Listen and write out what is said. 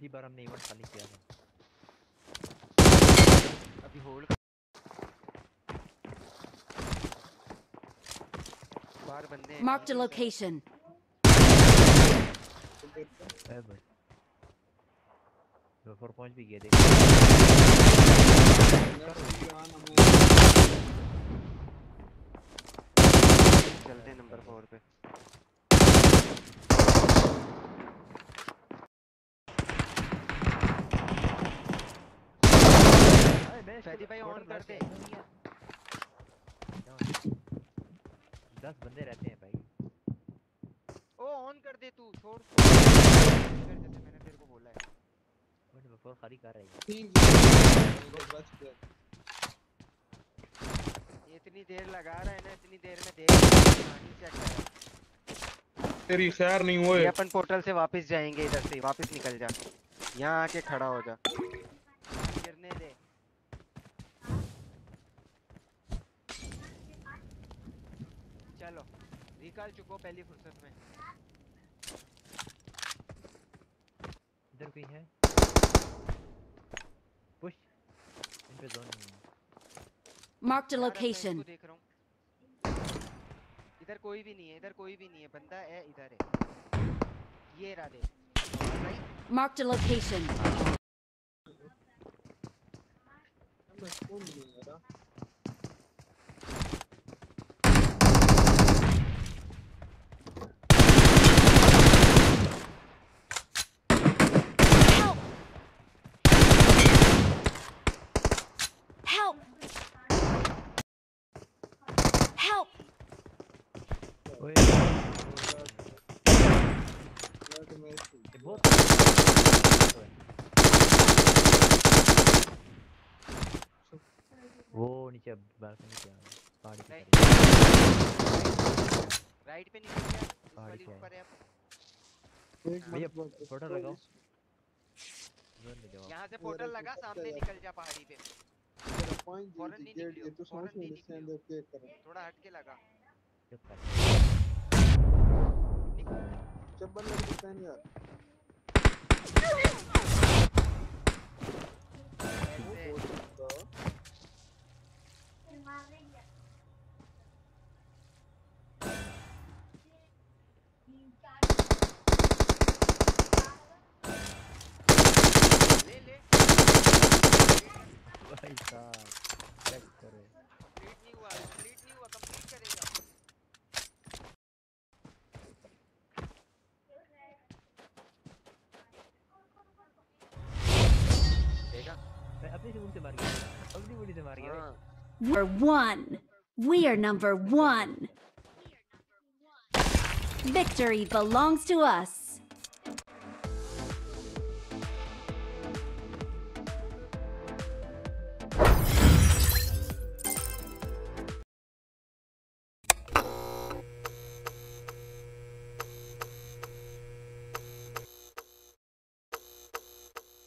पिछली बार हमने इवेंट खाली किया था। अभी होल्ड बाहर बंदे हैं। Marked a location. है बस दो 4 पहुंच भी गए देख। चलते हैं नंबर 4 पे। फैदी भाई ऑन कर दे। 10 बंदे रहते हैं भाई। ओ ऑन कर दे तू, छोड़ इधर जैसे मैंने तेरे को बोला है। बट बफर खाली कर रही है। ये इतनी देर लगा रहा है ना, इतनी देर में देख कहानी चेक कर। तेरी खैर नहीं हुए। ये अपन पोर्टल से वापस जाएंगे, इधर से वापस निकल जा, यहाँ आके खड़ा हो जा, गिरने दे। चलो निकाल चुको पहली फुर्सत में। इधर कोई है पुश इन पे जोन नहीं है। Marked a location. देख रहा हूँ इधर कोई भी नहीं है, इधर कोई भी नहीं है, बंदा है इधर है, ये रहा देख। Marked a location. Help! Help! Help! ओए ये बहुत वो नीचे बालकनी पे आ पहाड़ी पे राइट पे निकल गया, इस वाली ऊपर है। भैया पोर्टल लगाओ। यहाँ से पोर्टल लगा, सामने निकल जा पहाड़ी पे। फौरन नहीं निकलियो, फौरन नहीं निकलियो, थोड़ा हट के लगा। चब्बन लड़के पहन यार। ले ले भाई साहब चेक करो। कंप्लीट नहीं हुआ, कंप्लीट करेगा। देखा अपनी से उनसे मार गया, अपनी बॉडी से मार गया। We're one. We are number one. Victory belongs to us.